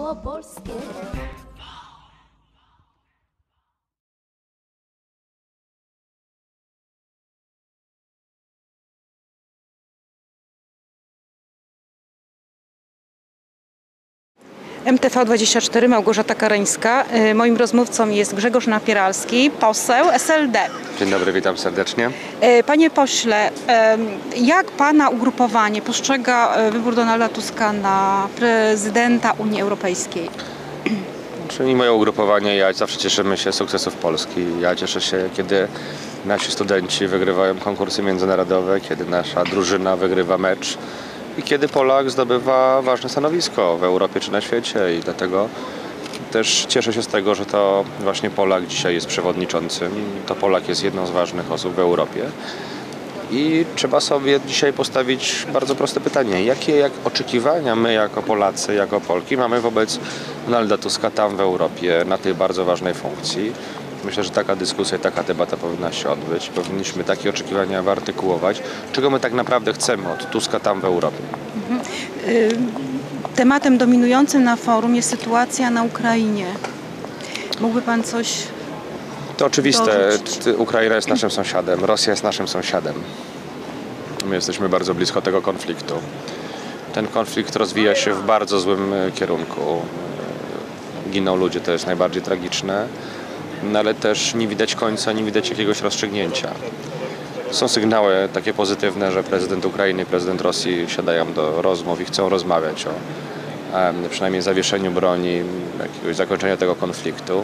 małopolskie. MTV24, Małgorzata Kareńska. Moim rozmówcą jest Grzegorz Napieralski, poseł SLD. Dzień dobry, witam serdecznie. Panie pośle, jak pana ugrupowanie postrzega wybór Donalda Tuska na prezydenta Unii Europejskiej? Czyli moje ugrupowanie, ja zawsze cieszymy się z sukcesów Polski. Ja cieszę się, kiedy nasi studenci wygrywają konkursy międzynarodowe, kiedy nasza drużyna wygrywa mecz i kiedy Polak zdobywa ważne stanowisko w Europie czy na świecie. I dlatego też cieszę się z tego, że to właśnie Polak dzisiaj jest przewodniczącym. To Polak jest jedną z ważnych osób w Europie. I trzeba sobie dzisiaj postawić bardzo proste pytanie. Jakie oczekiwania my jako Polacy, jako Polki mamy wobec Donalda Tuska tam w Europie na tej bardzo ważnej funkcji? Myślę, że taka dyskusja, taka debata powinna się odbyć. Powinniśmy takie oczekiwania wyartykułować. Czego my tak naprawdę chcemy od Tuska tam w Europie? Tematem dominującym na forum jest sytuacja na Ukrainie. Mógłby pan coś To oczywiste. dorzucić? Ukraina jest naszym sąsiadem, Rosja jest naszym sąsiadem. My jesteśmy bardzo blisko tego konfliktu. Ten konflikt rozwija się w bardzo złym kierunku. Giną ludzie, to jest najbardziej tragiczne, no ale też nie widać końca, nie widać jakiegoś rozstrzygnięcia. Są sygnały takie pozytywne, że prezydent Ukrainy i prezydent Rosji siadają do rozmów i chcą rozmawiać o przynajmniej zawieszeniu broni, jakiegoś zakończenia tego konfliktu.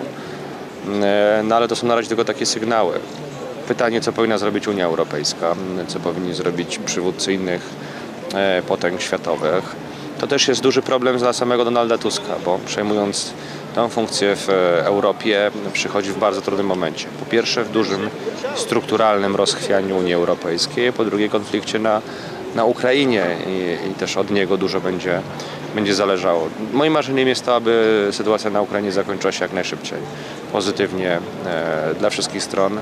No ale to są na razie tylko takie sygnały. Pytanie, co powinna zrobić Unia Europejska, co powinni zrobić przywódcy innych potęg światowych. To też jest duży problem dla samego Donalda Tuska, bo przejmując tę funkcję w Europie przychodzi w bardzo trudnym momencie. Po pierwsze w dużym strukturalnym rozchwianiu Unii Europejskiej, po drugie konflikcie na Ukrainie i też od niego dużo będzie zależało. Moim marzeniem jest to, aby sytuacja na Ukrainie zakończyła się jak najszybciej, pozytywnie dla wszystkich stron.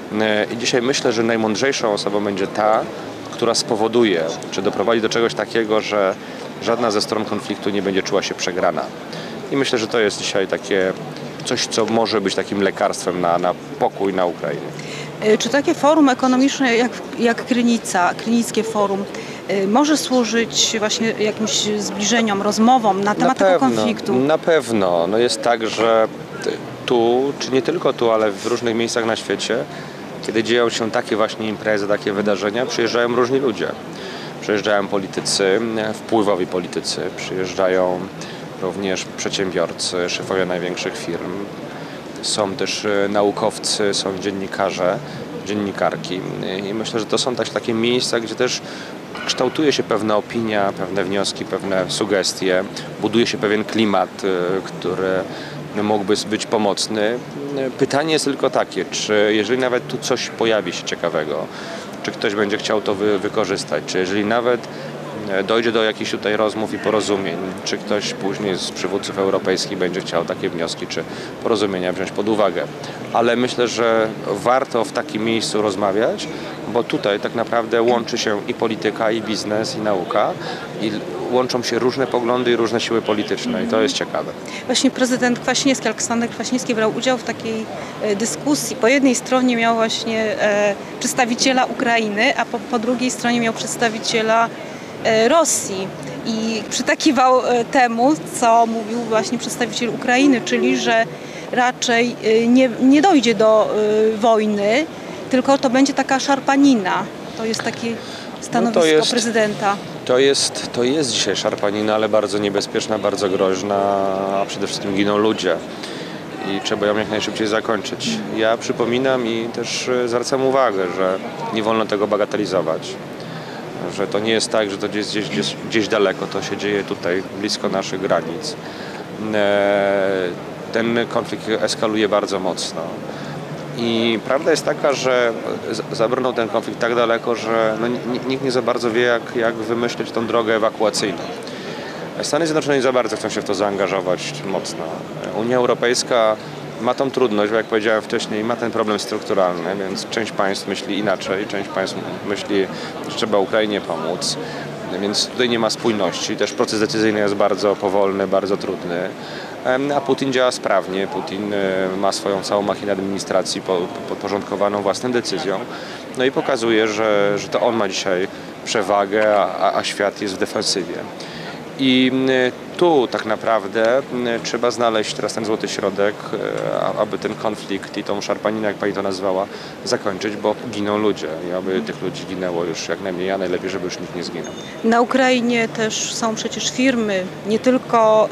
I dzisiaj myślę, że najmądrzejszą osobą będzie ta, która spowoduje, czy doprowadzi do czegoś takiego, że żadna ze stron konfliktu nie będzie czuła się przegrana. I myślę, że to jest dzisiaj takie coś, co może być takim lekarstwem na pokój na Ukrainie. Czy takie forum ekonomiczne jak Krynickie Forum może służyć właśnie jakimś zbliżeniom, rozmowom na temat tego konfliktu? Na pewno. No jest tak, że tu, czy nie tylko tu, ale w różnych miejscach na świecie, kiedy dzieją się takie właśnie imprezy, takie wydarzenia, przyjeżdżają różni ludzie. Przyjeżdżają politycy, wpływowi politycy, przyjeżdżają również przedsiębiorcy, szefowie największych firm. Są też naukowcy, są dziennikarze, dziennikarki. I myślę, że to są też takie miejsca, gdzie też kształtuje się pewna opinia, pewne wnioski, pewne sugestie. Buduje się pewien klimat, który mógłby być pomocny. Pytanie jest tylko takie, czy jeżeli nawet tu coś pojawi się ciekawego, czy ktoś będzie chciał to wykorzystać, czy jeżeli nawet dojdzie do jakichś tutaj rozmów i porozumień, czy ktoś później z przywódców europejskich będzie chciał takie wnioski czy porozumienia wziąć pod uwagę. Ale myślę, że warto w takim miejscu rozmawiać, bo tutaj tak naprawdę łączy się i polityka, i biznes, i nauka, i łączą się różne poglądy i różne siły polityczne i to jest ciekawe. Właśnie prezydent Kwaśniewski, Aleksander Kwaśniewski brał udział w takiej dyskusji. Po jednej stronie miał właśnie przedstawiciela Ukrainy, a po drugiej stronie miał przedstawiciela Rosji i przytakiwał temu, co mówił właśnie przedstawiciel Ukrainy, czyli że raczej nie dojdzie do wojny, tylko to będzie taka szarpanina. To jest takie stanowisko prezydenta. To jest dzisiaj szarpanina, ale bardzo niebezpieczna, bardzo groźna, a przede wszystkim giną ludzie i trzeba ją jak najszybciej zakończyć. Ja przypominam i też zwracam uwagę, że nie wolno tego bagatelizować. Że to nie jest tak, że to gdzieś daleko, to się dzieje tutaj, blisko naszych granic. Ten konflikt eskaluje bardzo mocno. I prawda jest taka, że zabrnął ten konflikt tak daleko, że nikt nie za bardzo wie, jak wymyślić tą drogę ewakuacyjną. Stany Zjednoczone nie za bardzo chcą się w to zaangażować mocno. Unia Europejska ma tą trudność, bo jak powiedziałem wcześniej, ma ten problem strukturalny, więc część państw myśli inaczej, część państw myśli, że trzeba Ukrainie pomóc. więc tutaj nie ma spójności. Też proces decyzyjny jest bardzo powolny, bardzo trudny, a Putin działa sprawnie. Putin ma swoją całą machinę administracji podporządkowaną własną decyzją. No i pokazuje, że to on ma dzisiaj przewagę, a świat jest w defensywie. I tu tak naprawdę trzeba znaleźć teraz ten złoty środek, aby ten konflikt i tą szarpaninę, jak pani to nazwała, zakończyć, bo giną ludzie i aby tych ludzi ginęło już jak najmniej, a najlepiej, żeby już nikt nie zginął. Na Ukrainie też są przecież firmy, nie tylko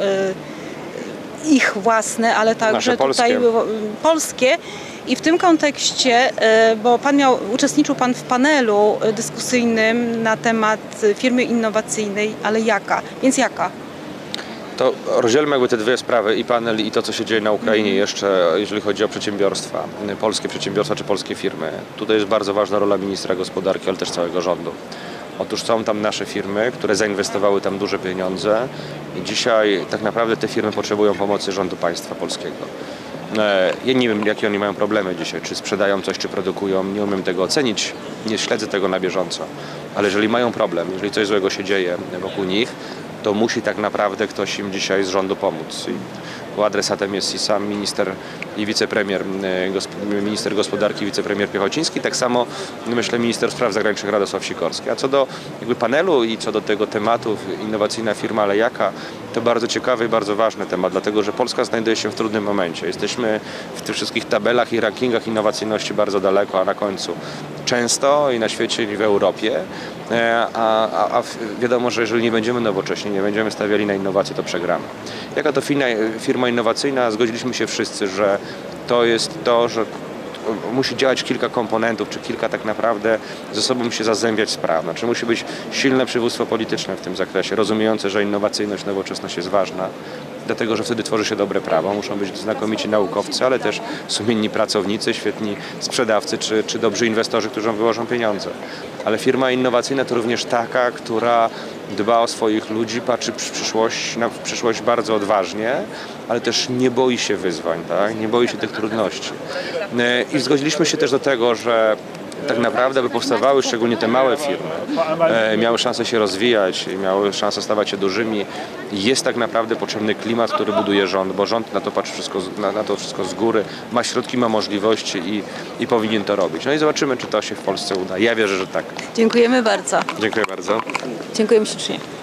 ich własne, ale także tutaj polskie. I w tym kontekście, bo uczestniczył Pan w panelu dyskusyjnym na temat firmy innowacyjnej, ale jaka? Więc jaka? To rozdzielmy jakby te dwie sprawy, i panel, i to, co się dzieje na Ukrainie jeszcze, jeżeli chodzi o przedsiębiorstwa, polskie przedsiębiorstwa czy polskie firmy. Tutaj jest bardzo ważna rola ministra gospodarki, ale też całego rządu. Otóż są tam nasze firmy, które zainwestowały tam duże pieniądze i dzisiaj tak naprawdę te firmy potrzebują pomocy rządu państwa polskiego. Ja nie wiem, jakie oni mają problemy dzisiaj, czy sprzedają coś, czy produkują, nie umiem tego ocenić, nie śledzę tego na bieżąco, ale jeżeli mają problem, jeżeli coś złego się dzieje wokół nich, to musi tak naprawdę ktoś im dzisiaj z rządu pomóc. I adresatem jest i sam minister i wicepremier, minister gospodarki, wicepremier Piechociński, tak samo myślę minister spraw zagranicznych Radosław Sikorski. A co do jakby panelu i co do tego tematu innowacyjna firma, ale jaka, to bardzo ciekawy i bardzo ważny temat, dlatego że Polska znajduje się w trudnym momencie. Jesteśmy w tych wszystkich tabelach i rankingach innowacyjności bardzo daleko, a na końcu często i na świecie, i w Europie, a wiadomo, że jeżeli nie będziemy nowocześni, nie będziemy stawiali na innowacje, to przegramy. Jaka to firma innowacyjna? Zgodziliśmy się wszyscy, że to jest to, że musi działać kilka komponentów, czy kilka tak naprawdę ze sobą się zazębiać spraw. Znaczy musi być silne przywództwo polityczne w tym zakresie, rozumiejące, że innowacyjność, nowoczesność jest ważna, dlatego że wtedy tworzy się dobre prawo. Muszą być znakomici naukowcy, ale też sumienni pracownicy, świetni sprzedawcy, czy dobrzy inwestorzy, którzy wyłożą pieniądze. Ale firma innowacyjna to również taka, która dba o swoich ludzi, patrzy na przyszłość bardzo odważnie, ale też nie boi się wyzwań, tak? Nie boi się tych trudności. I zgodziliśmy się też do tego, że tak naprawdę, by powstawały szczególnie te małe firmy, miały szansę się rozwijać, miały szansę stawać się dużymi, jest tak naprawdę potrzebny klimat, który buduje rząd, bo rząd na to patrzy na to wszystko z góry, ma środki, ma możliwości i powinien to robić. No i zobaczymy, czy to się w Polsce uda. Ja wierzę, że tak. Dziękujemy bardzo. Dziękuję bardzo. Dziękujemy ślicznie.